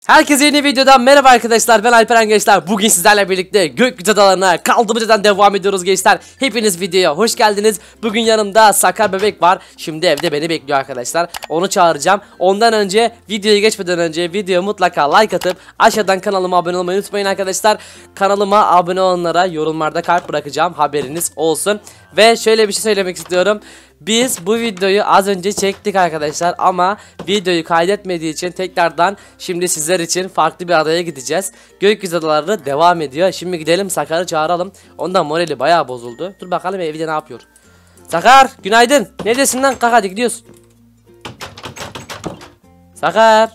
Herkese yeni videodan merhaba arkadaşlar, ben Alperen gençler. Bugün sizlerle birlikte gökyüzü adalarına kaldığımız yerden devam ediyoruz gençler. Hepiniz videoya hoş geldiniz. Bugün yanımda Sakar bebek var. Şimdi evde beni bekliyor arkadaşlar. Onu çağıracağım. Ondan önce, videoya geçmeden önce videoya mutlaka like atıp aşağıdan kanalıma abone olmayı unutmayın arkadaşlar. Kanalıma abone olanlara yorumlarda kalp bırakacağım, haberiniz olsun. Ve şöyle bir şey söylemek istiyorum. Biz bu videoyu az önce çektik arkadaşlar ama videoyu kaydetmediği için tekrardan şimdi sizler için farklı bir adaya gideceğiz. Gökyüzü adaları devam ediyor. Şimdi gidelim, Sakar'ı çağıralım. Ondan morali bayağı bozuldu. Dur bakalım evde ne yapıyor. Sakar, günaydın. Neredesin lan? Kalk hadi gidiyoruz. Sakar.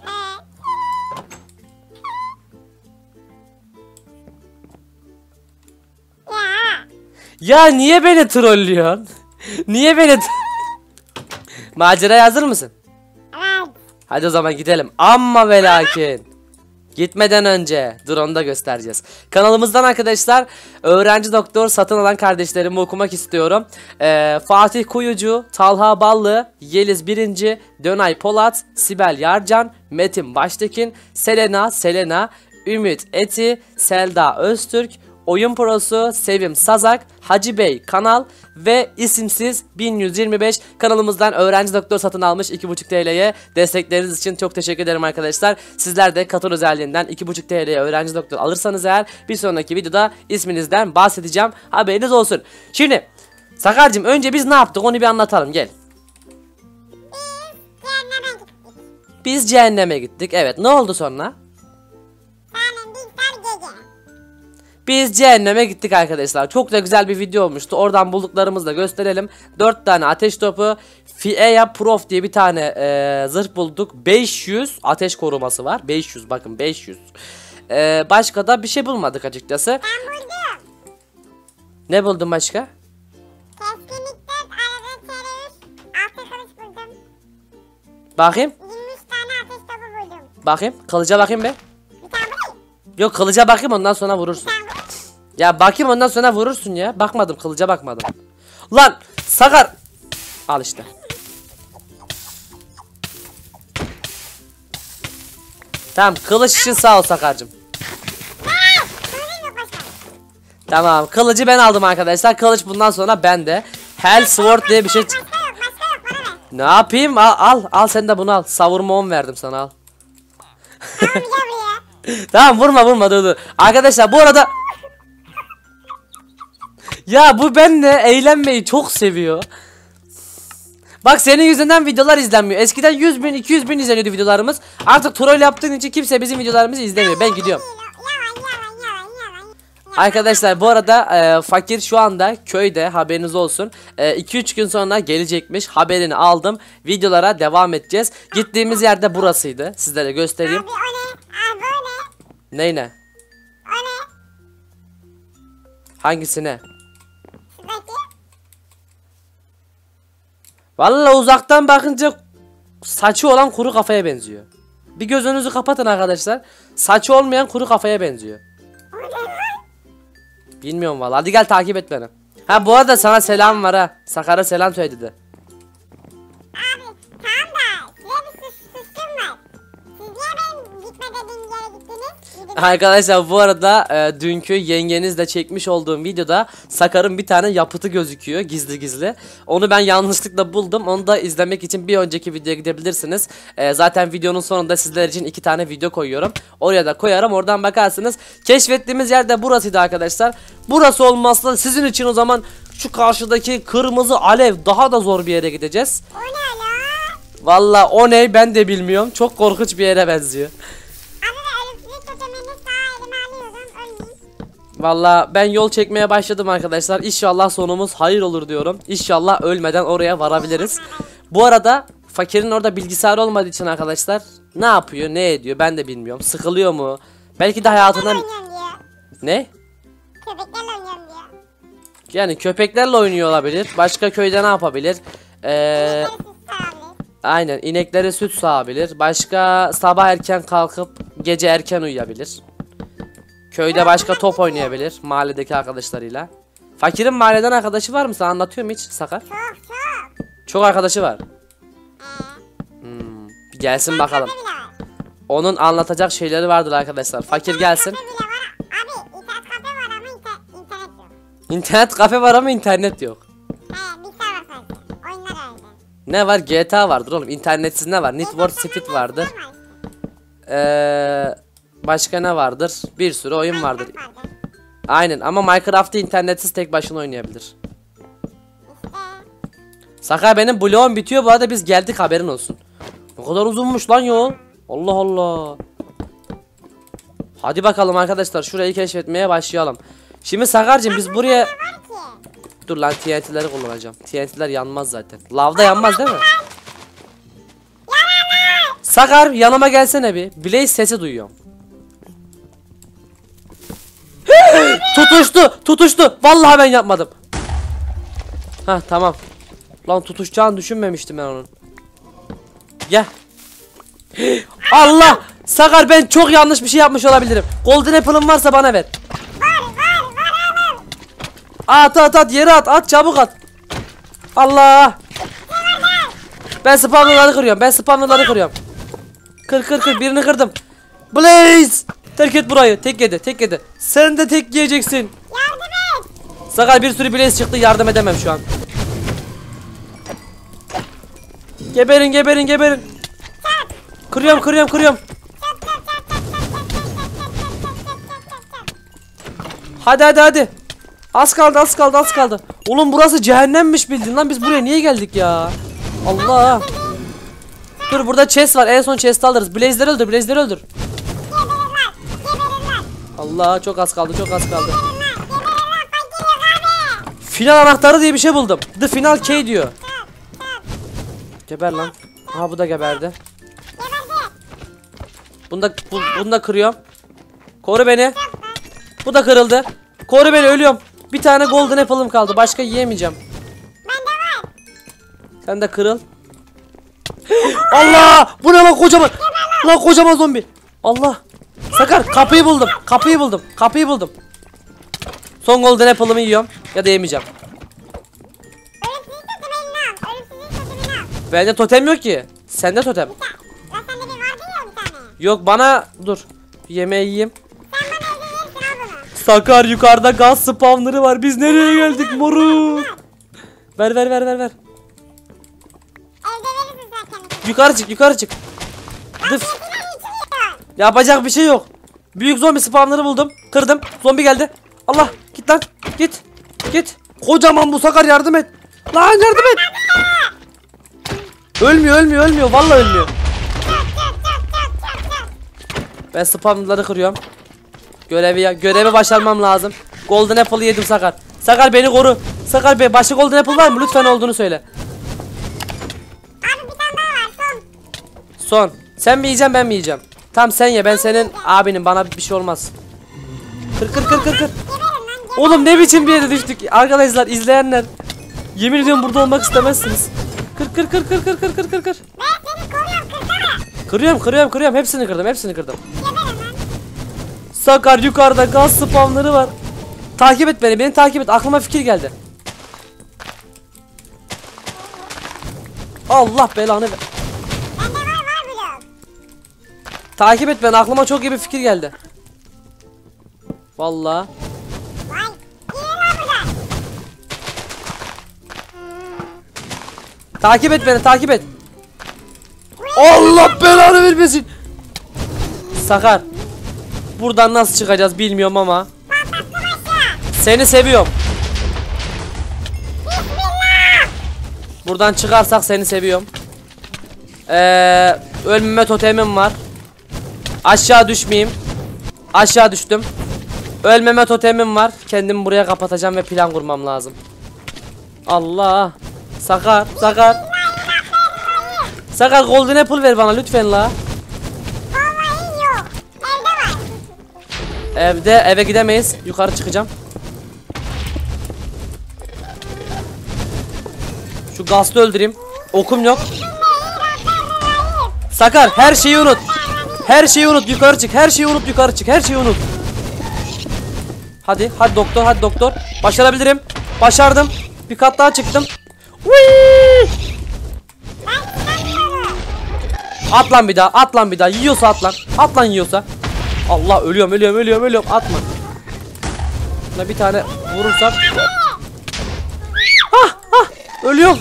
Ya niye beni trollüyorsun? Niye beni Maceraya hazır mısın? Evet. Hadi o zaman gidelim. Amma ve lakin gitmeden önce dur, onu da göstereceğiz. Kanalımızdan arkadaşlar öğrenci doktor satın alan kardeşlerimi okumak istiyorum. Fatih Kuyucu, Talha Ballı, Yeliz Birinci, Dönay Polat, Sibel Yarcan, Metin Baştekin, Selena, Ümit Eti, Selda Öztürk, Oyun Prosu, Sevim Sazak, Hacı Bey Kanal ve isimsiz 1125 kanalımızdan öğrenci doktor satın almış 2,5 TL'ye. Destekleriniz için çok teşekkür ederim arkadaşlar. Sizler de katıl özelliğinden 2,5 TL'ye öğrenci doktor alırsanız eğer bir sonraki videoda isminizden bahsedeceğim. Haberiniz olsun. Şimdi Sakar'cığım, önce biz ne yaptık onu bir anlatalım, gel. Biz cehenneme gittik. Evet, ne oldu sonra? Biz cehenneme gittik arkadaşlar. Çok da güzel bir video olmuştu. Oradan bulduklarımızı da gösterelim. 4 tane ateş topu, Fiea Prof diye bir tane zırh bulduk. 500 ateş koruması var. 500, bakın 500. Başka da bir şey bulmadık açıkçası. Ben buldum. Ne buldun başka? Keskinlikten arada terörist altı kılıç buldum. Bakayım. 23 tane ateş topu buldum. Bakayım. Kılıca bakayım be. Bir tane bulayım. Yok, kılıca bakayım, ondan sonra vurursun. Bir tane bulayım. Ya bakayım, ondan sonra vurursun ya. Bakmadım, kılıca bakmadım. Lan Sakar. Al işte. Tamam, kılıç için sağ ol Sakar'cığım. Söyleyeyim mi başka? Tamam, kılıcı ben aldım arkadaşlar. Kılıç bundan sonra bende. Hell Sword diye bir şey. Başka yok bana ver. Ne yapayım? Al sen de bunu al. Savurma 10 verdim sana, al. Tamam gel buraya. Tamam, vurma dur. Arkadaşlar bu arada ya bu benimle eğlenmeyi çok seviyor. Bak, senin yüzünden videolar izlenmiyor. Eskiden 100 bin 200 bin izleniyordu videolarımız. Artık troll yaptığın için kimse bizim videolarımızı izlemiyor. Ben gidiyorum. Yalan. Arkadaşlar bu arada fakir şu anda köyde, haberiniz olsun. 2-3 gün sonra gelecekmiş, haberini aldım. Videolara devam edeceğiz. Gittiğimiz yerde burasıydı. Sizlere göstereyim. Abi o ne? Abi o ne? Ney ne? O ne? Hangisine? Şuradaki. Vallahi uzaktan bakınca saçı olan kuru kafaya benziyor. Bir gözünüzü kapatın arkadaşlar. Saçı olmayan kuru kafaya benziyor. O ne lan? Bilmiyorum vallahi. Hadi gel, takip et beni. Ha, bu arada sana selam var ha. Sakar'a selam söyledi. Abi tamam da size bir suçum var. Siz niye benim gitme dediğim yere gittiniz? Arkadaşlar bu arada dünkü yengenizle çekmiş olduğum videoda Sakar'ın bir tane yapıtı gözüküyor gizli. Onu ben yanlışlıkla buldum. Onu da izlemek için bir önceki videoya gidebilirsiniz. Zaten videonun sonunda sizler için 2 tane video koyuyorum. Oraya da koyarım, oradan bakarsınız. Keşfettiğimiz yer de burasıydı arkadaşlar. Burası olmazsa sizin için o zaman şu karşıdaki kırmızı alev daha da zor bir yere gideceğiz. O ne lan? Vallahi o ne, ben de bilmiyorum. Çok korkunç bir yere benziyor. Abi ve ölümsüzlük totemini sağ elime alıyorum. Ölmeyeyim. Vallahi ben yol çekmeye başladım arkadaşlar. İnşallah sonumuz hayır olur diyorum. İnşallah ölmeden oraya varabiliriz. Bu arada fakirin orada bilgisayar olmadığı için arkadaşlar ne yapıyor, ne ediyor ben de bilmiyorum. Sıkılıyor mu? Belki de hayatından... Oynuyorum diyor. Ne? Köpeklerle oynuyorum diyor. Yani köpeklerle oynuyor olabilir. Başka köyde ne yapabilir? Neresi sağlı? Aynen, ineklere süt sağabilir. Başka sabah erken kalkıp gece erken uyuyabilir. Köyde başka top oynayabilir mahalledeki arkadaşlarıyla. Fakirin mahalleden arkadaşı var mı? Sana anlatıyorum hiç Sakar. Çok. Çok arkadaşı var. Ee, Bir gelsin bakalım. Köpeği bile var. Onun anlatacak şeyleri vardır arkadaşlar. Fakir gelsin. Kafe bile var. Abi internet kafe var ama internet yok. İnternet kafe var ama internet yok. He bilgisayar var sadece. Oyunlar öyle. Ne var? GTA vardır oğlum. İnternetsiz ne var? Need for Speed vardır. Başka ne vardır? Bir sürü oyun vardır. Aynen ama Minecraft'ı internetsiz tek başına oynayabilir. İşte. Sakar benim bloğum bitiyor bu arada biz geldik haberin olsun. Ne kadar uzunmuş lan yol. Allah Allah. Hadi bakalım arkadaşlar şurayı keşfetmeye başlayalım. Şimdi Sakar'cığım biz buraya... Var ki. Dur lan TNT'leri kullanacağım. TNT'ler yanmaz zaten. Lavda yanmaz değil mi? Sakar yanıma gelsene bir. Blaze sesi duyuyorum. Tutuştu. Vallahi ben yapmadım. Ha tamam. Lan tutuşacağını düşünmemiştim ben onun. Gel. Allah! Sakar ben çok yanlış bir şey yapmış olabilirim. Golden Apple'ın varsa bana ver. At yere at çabuk at. Allah! Ben spawnerları kırıyorum. Kır birini kırdım. Blaze! Terk et burayı. Tek yedi. Sen de tek yiyeceksin. Yardım et. Sakar bir sürü Blaze çıktı yardım edemem şu an. Geberin. Kırıyorum. Hadi. Az kaldı. Oğlum burası cehennemmiş bildin lan biz buraya niye geldik ya? Allah. Dur burada chest var. En son chest alırız. Blaze'leri öldür. Geberirler. Allah çok az kaldı. Geberirler. Fakir yok abi. Final anahtarı diye bir şey buldum. The Final Key diyor. Geber lan. Ha bu da geberdi. Bunu da kırıyorum. Koru beni. Bu da kırıldı. Koru beni ölüyorum. Bir tane golden apple'ım kaldı. Başka yiyemeyeceğim. Bende var. Sen de kırıl. Allah! Bu ne lan kocaman? Lan kocaman zombi. Allah. Sakar kapıyı buldum. Son golden apple'ımı yiyorum. Ya da yemeyeceğim. Ölümsüzlük totemini al. Ölümsüzlük totemini al. Bende totem yok ki. Sende totem. Lan sende bir vardı ya bir tane. Yok bana dur. Yemeği yiyeyim. Sen bana evde verirsin al bunu. Sakar yukarıda gaz spawner'ı var. Biz nereye geldik moruk? Ver. Evde verirsin sen kendine. Yukarı çık. Dıf. Yapacak bir şey yok. Büyük zombi spawner'ı buldum. Kırdım. Zombi geldi. Allah git lan. Git. Kocaman bu Sakar yardım et. Lan yardım et. Ölmüyor. Vallahi ölmüyor. Ben spawner'ları kırıyorum. Görevi başarmam lazım. Golden Apple'ı yedim Sakar. Sakar beni koru. Sakar bey başka Golden Apple var mı? Lütfen olduğunu söyle. Abi bir tane daha var son. Son. Sen mi yiyeceksin ben mi yiyeceğim? Tamam sen ye ben senin abinim bana bir şey olmaz. Kır. Geberin lan. Oğlum ne biçim bir yere düştük. Arkadaşlar izleyenler. Yemin ediyorum burada olmak istemezsiniz. Kır. Ben seni koruyorum kırsana. Kırıyorum. Hepsini kırdım. Geberin lan. Sakar yukarıda gaz spamları var. Takip et beni takip et. Aklıma fikir geldi. Allah belanı ver. Bende var blok. Takip et beni. Aklıma çok iyi bir fikir geldi. Vallahi. Vay. Gelin lan buradan. Takip et. Allah belanı vermesin. Sakar. Buradan nasıl çıkacağız bilmiyorum ama. Patlattım aşağı. Seni seviyorum. Bismillah. Buradan çıkarsak seni seviyorum. Ölmeme totemim var. Aşağı düşmeyeyim. Aşağı düştüm. Ölmeme totemim var. Kendimi buraya kapatacağım ve plan kurmam lazım. Allah. Sakar. Sakar golden apple ver bana lütfen la. Vallahi yok. Evde var. Eve gidemeyiz. Yukarı çıkacağım. Şu gazlı öldüreyim. Okum yok. Sakar her şeyi unut. Yukarı çık. Her şeyi unut. Hadi doktor. Başarabilirim. Başardım. Bir kat daha çıktım. Whee! At lan bir daha, at lan bir daha. Yiyorsa at lan. At lan yiyorsa. Allah, ölüyorum. Atma. Buna bir tane vurursak. Ölüyorum.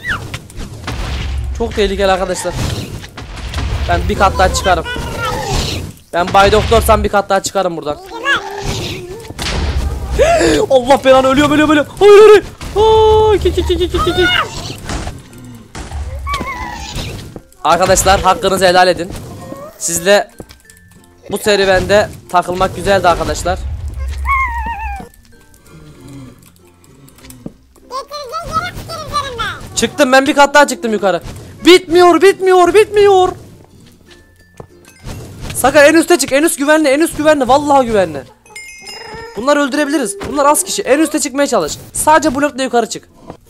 Çok tehlikeli arkadaşlar. Ben bir kat daha çıkarım. Ben Bay Doktorsam bir kat daha çıkarım buradan. Allah belanı, ölüyorum. Hayır. Ki. Arkadaşlar hakkınızı helal edin. Sizle bu serüvende takılmak güzeldi arkadaşlar. Çıktım, ben bir kat daha çıktım yukarı. Bitmiyor. Sakar en üste çık, en üst güvenli, vallahi güvenli. Bunları öldürebiliriz. Bunlar az kişi. En üste çıkmaya çalış. Sadece blokla yukarı çık.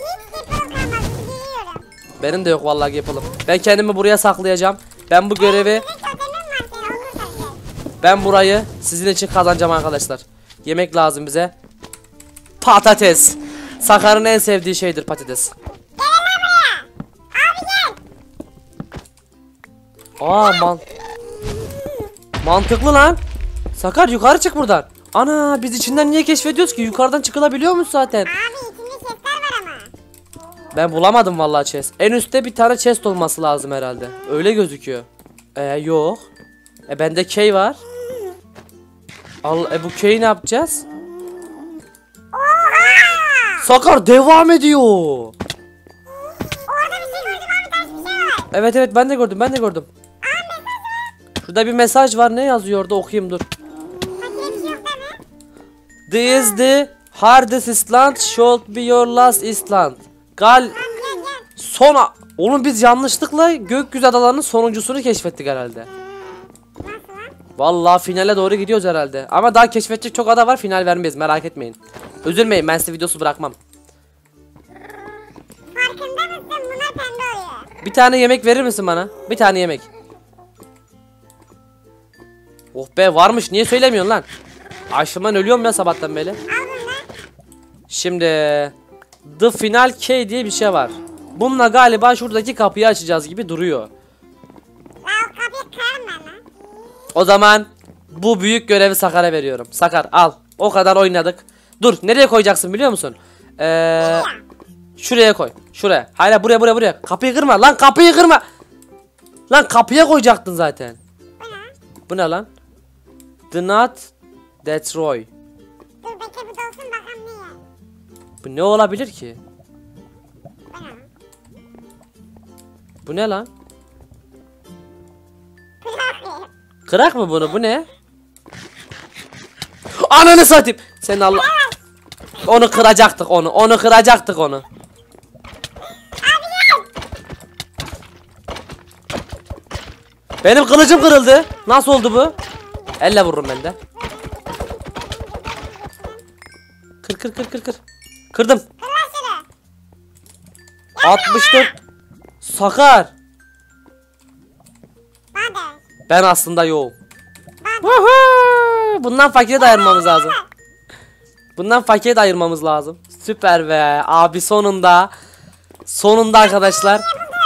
Benim de yok vallahi yapalım. Ben kendimi buraya saklayacağım. Ben bu görevi, ben burayı sizin için kazanacağım arkadaşlar. Yemek lazım bize. Patates. Sakar'ın en sevdiği şeydir patates. Mantıklı lan. Sakar yukarı çık buradan. Ana, biz içinden niye keşfediyoruz ki? Yukarıdan çıkılabiliyormuş zaten. Abi içinde chestler var ama. Ben bulamadım vallahi chest. En üstte bir tane chest olması lazım herhalde. Öyle gözüküyor. Yok. Bende key var. Bu key'i ne yapacağız? Sakar devam ediyor. Orada bir şey gördüm abi, ters bir şey var. Evet ben de gördüm. Şurada bir mesaj var, ne yazıyor orada, okuyayım dur. Fakire bir şey yok değil mi? This is the hardest island, should be your last island. Gel. Oğlum biz yanlışlıkla gökyüzü adalarının sonuncusunu keşfettik herhalde. Nasıl lan? Vallahi finale doğru gidiyoruz herhalde. Ama daha keşfedecek çok ada var, final vermeyiz, merak etmeyin. Üzülmeyin, ben size videosu bırakmam. Farkında mısın? Bunlar pembe oluyor. Bir tane yemek verir misin bana? Bir tane yemek. Oh be, varmış, niye söylemiyorsun lan? Açlığımdan ölüyorum ya sabahtan beri. Al bunu lan. Şimdi The Final Key diye bir şey var. Bununla galiba şuradaki kapıyı açacağız gibi duruyor. La o kapıyı kırarım ben lan. O zaman bu büyük görevi Sakar'a veriyorum. Sakar al. O kadar oynadık. Dur, nereye koyacaksın biliyor musun? Şuraya koy. Şuraya. Hayır, buraya. Kapıyı kırma lan, kapıyı kırma. Lan kapıya koyacaktın zaten. Bu ne? Bu ne lan? Do not destroy. Dur bekle, bu dolsun bakalım ne ya. Bu ne olabilir ki? Bu ne lan? Bu ne lan? Kırar. Kırak mı bunu? Bu ne? Ananı satayım. Sen Allah. Onu kıracaktık onu. Benim kılıcım kırıldı. Nasıl oldu bu? Elle vururum ben de. Kır. Kırdım. Kır lan şunu. 64. Sakar. Bana da. Ben aslında yoğum. Bana da. Bundan fakire de ayırmamız lazım. Süper be. Abi sonunda. Sonunda arkadaşlar.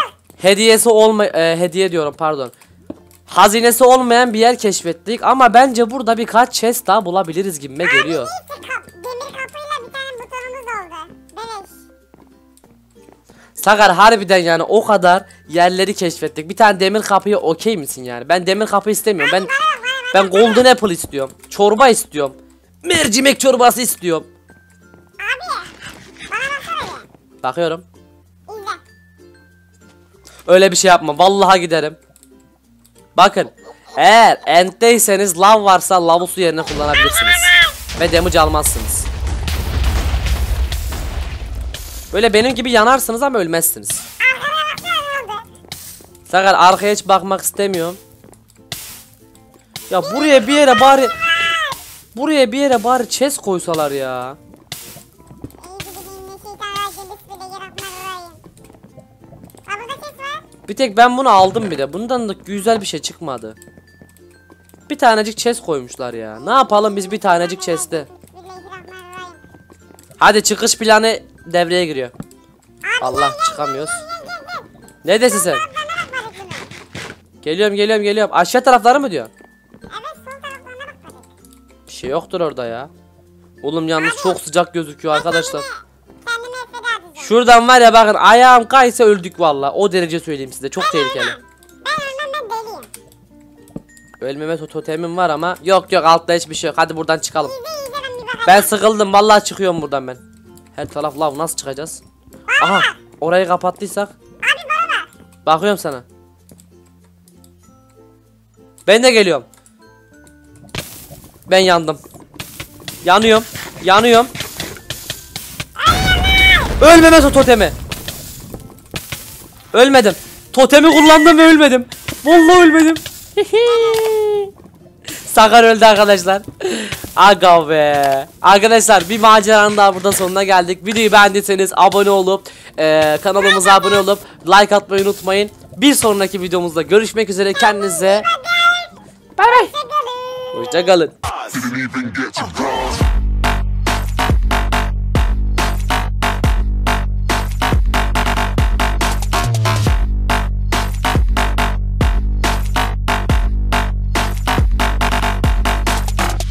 Hediye diyorum, pardon. Hazinesi olmayan bir yer keşfettik ama bence burada birkaç chest daha bulabiliriz gibime geliyor. Demir kapıyla bir tane butonumuz oldu. Beleş. Sakar harbiden yani o kadar yerleri keşfettik. Bir tane demir kapıya okey misin yani? Ben demir kapı istemiyorum. Ben golden apple istiyorum. Çorba istiyorum. Mercimek çorbası istiyorum. Abi. Bana baksana bir. Bakıyorum. İzle. Öyle bir şey yapma. Vallahi giderim. Bakın. Eğer end'deyseniz lav varsa lavı su yerine kullanabilirsiniz. Ve damage almazsınız. Böyle benim gibi yanarsınız ama ölmezsiniz. Arkana baksana ne oldu? Sakar arkaya hiç bakmak istemiyorum. Ya buraya bir yere bari chest koysalar ya. Bir tek ben bunu aldım bir de. Bundan da güzel bir şey çıkmadı. Bir tanecik chest koymuşlar ya. Ne yapalım biz bir tanecik chest'te. Hadi çıkış planı devreye giriyor. Allah, çıkamıyoruz. Ne desin sen? Geliyorum. Aşağı tarafları mı diyor? Evet, sol taraflarına bakmadık. Bir şey yoktur orada ya. Oğlum yalnız çok sıcak gözüküyor arkadaşlar. Kendime feda edeceğim. Şuradan var ya bakın, ayağım kaysa öldük valla. O derece söyleyeyim size, çok tehlikeli. Ben ölmem, ben deliyim. Ölmeme totemim var ama yok altta hiçbir şey yok. Hadi buradan çıkalım. İyice ben bir bakacağım. Ben sıkıldım vallahi, çıkıyorum buradan ben. Her taraf lav, nasıl çıkacağız? Aha, orayı kapattıysak. Abi bana bak. Bakıyorum sana. Ben de geliyorum. Ben yandım. Yanıyorum. Ölmeme totemi. Ölmedim. Totemi kullandım ve ölmedim. Vallahi ölmedim. Sakar öldü arkadaşlar. Aga be. Arkadaşlar bir maceranın daha burada sonuna geldik. Videoyu beğendiyseniz abone olup kanalımıza abone olup like atmayı unutmayın. Bir sonraki videomuzda görüşmek üzere. Kendinize bay bay. Hoşça kalın. Didn't even get to bronze.